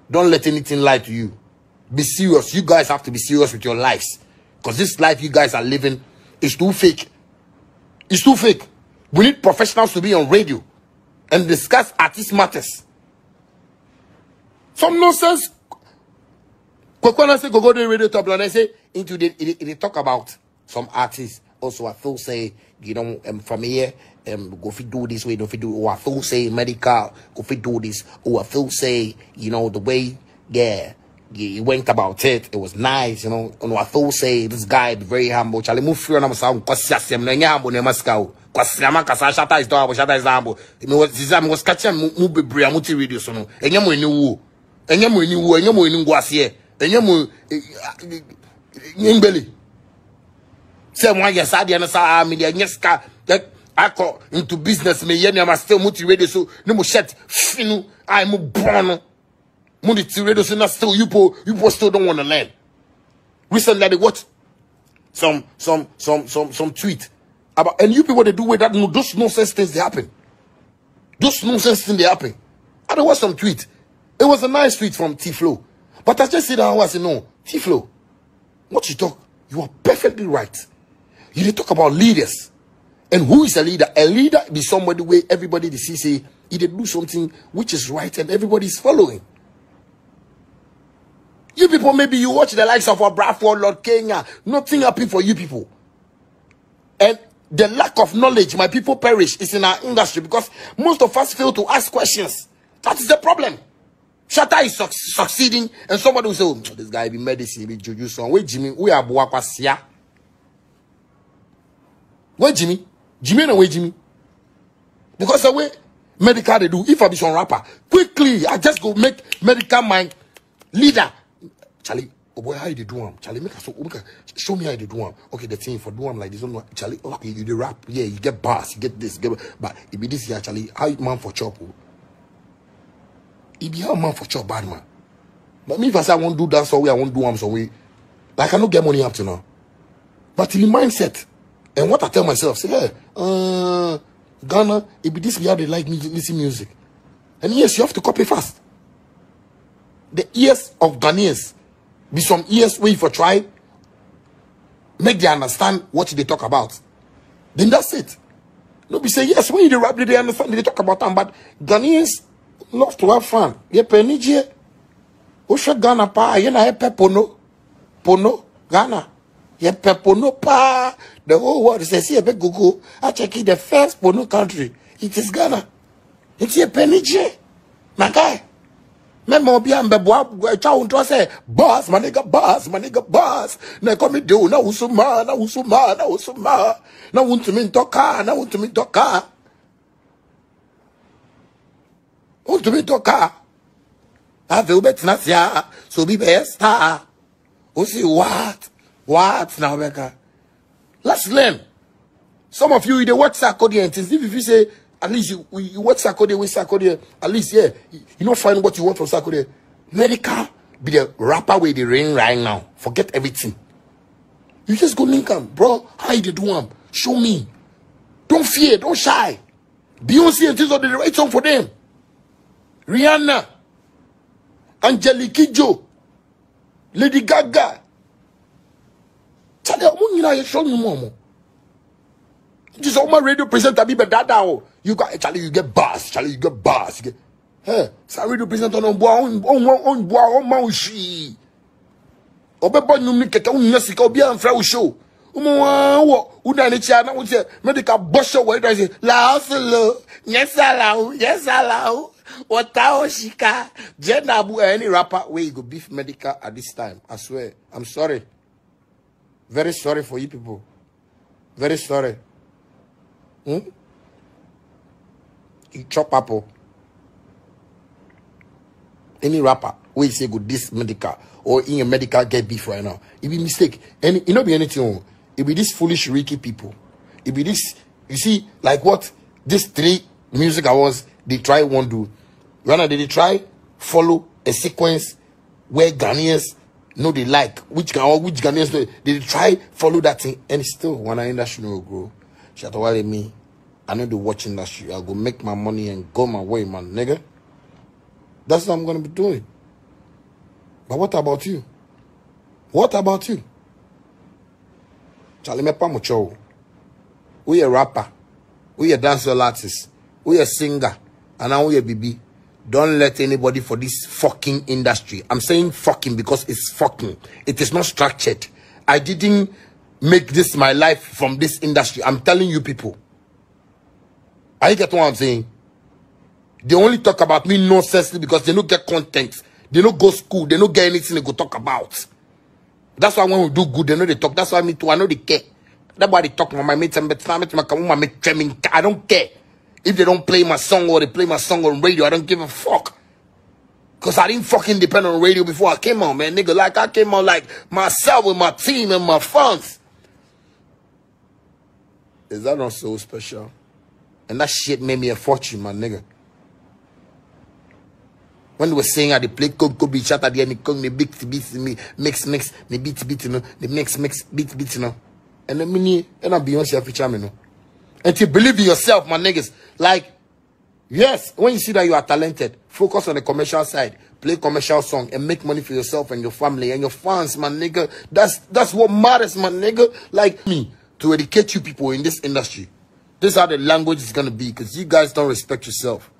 Don't let anything lie to you. Be serious. You guys have to be serious with your lives. Because this life you guys are living is too fake. It's too fake. We need professionals to be on radio and discuss artist matters. Some nonsense. When say go to radio top, and I say into they talk about some artists. Also, I feel say, you know, from here, go fi do this way, don't fi do. Or I feel say medical, go fi do this. Or I feel say, you know, the way, yeah, he went about it. It was nice, you know. And I feel say this guy be very humble. Charlie move free on sound cause system. No humble ne maskau. Cause yama kasa shata is double, shata is humble. Me was catching move be bria muti radio so no. Enye mo ni wo. Enye mo ni wo. Enye mo ni ngwase. Enye mo ngbeli. Say one yes, I didn't say media nyeska that I call into business me yen am still multi radio so no mo shet finu I mo born multi radio so not still you still don't want to learn. Recently they what some tweet about and you people they do with that no those nonsense things they happen. Those nonsense things they happen. I there was some tweet. It was a nice tweet from T-Flow. But I just said I said no, T-Flow, what you talk, you are perfectly right. You talk about leaders. And who is a leader? A leader be somebody where everybody they see say he did do something which is right and everybody is following. You people, maybe you watch the likes of Bradford, Lord Kenya. Nothing happen for you people. And the lack of knowledge, my people perish, is in our industry because most of us fail to ask questions. That is the problem. Shatta is succeeding, and somebody will say, oh, this guy be medicine, he be juju. So, wait, Jimmy, we are Boakwasia. Where Jimmy? Jimmy and where Jimmy? Because the way medical they do, if I be some rapper, quickly, I just go make medical my leader. Charlie, oh boy, how you do them? Charlie, show me how you do them. Okay, the thing for do them like this. Charlie, okay, you do rap, yeah, you get bars, you get this, but it be this here, Charlie, how you man for chop? It be how man for chop, bad man. But me, if I say I won't do that, so way I won't do them, so way, like I don't get money up to now. But in the mindset, and what I tell myself, say, hey, Ghana, it be this way how they like me listen music. And yes, you have to copy fast. The ears of Ghanaians be some ears where if you try, make them understand what they talk about. Then that's it. No, be say, yes, when you rap, they understand they talk about them, but Ghanaians love to have fun. Ye penije. Osha Ghana pa, ye na hepe pono, Ghana. Ye pe pono pa. The whole world says, here, Google, I check it, the first pono country. It is Ghana. It's ye penije. My guy. Memo bi ambe boa cha unto say boss my nigga boss na come do na usuma na untumi ntoka ave ubetina sia so be best o see what now beka. Let's learn. Some of you they watch Sarkodie and things. If you say at least you watch Sarkodie with Sarkodie, at least yeah, you don't find what you want from Sarkodie. Medical be the rapper where they ring right now. Forget everything. You just go link them, bro. How you do them? Show me. Don't fear, don't shy. Beyonce and things are the right song for them. Rihanna, Angelique Kidjo, Lady Gaga. Tell them, you know, you show me more. This all my radio presenter be dada. You got Charlie, you get bars. Charlie, you get bars. You get hey, so radio presenter on maushi. Obebo nyumni keke unyasi ka obi anfra show. Una ni chia na wo say medical bosho we dey say la solo. Yes allow. Wata oshika. Jenabu any rapper where you go beef medical at this time. I swear. I'm sorry. Very sorry for you people. Very sorry. You chop apple. Any rapper where you say go this medical or in a medical get beef right now. It be mistake. And it not be anything. It be this foolish Ricky people. It be this, you see, like what these 3 music awards they try won't do. Rather they try follow a sequence where Ghanaians know they like which Ghanaians know they try follow that thing and still when I industry no grow. Shatawale me, I know the watch industry. I'll go make my money and go my way, man, nigga. That's what I'm gonna be doing. But what about you? What about you? Charlie, me pa mo chow. We a rapper. We a dancehall artist. We a singer. And now we a BB. Don't let anybody for this fucking industry. I'm saying fucking because it's fucking. It is not structured. I didn't make this my life from this industry. I'm telling you people. I get what I'm saying. They only talk about me nonsense because they don't get content. They don't go school. They don't get anything they go talk about. That's why when we do good, they know they talk. That's why me too, I know they care. That's why they talk about my mates and I don't care. If they don't play my song or they play my song on radio, I don't give a fuck. Because I didn't fucking depend on radio before I came on, man. Nigga, like I came on like myself with my team and my fans. Is that not so special? And that shit made me a fortune, my nigga. When they were saying how they play Coco Beach at the end, they beat me, mix, they beat, you know, they mix, beat, you know. And then me, and I'm Beyonce feature, you know. And to believe in yourself, my niggas. Like, yes, when you see that you are talented, focus on the commercial side, play commercial song, and make money for yourself and your family and your fans, my nigga. That's what matters, my nigga. Like me, to educate you people in this industry. This is how the language is gonna be, because you guys don't respect yourself.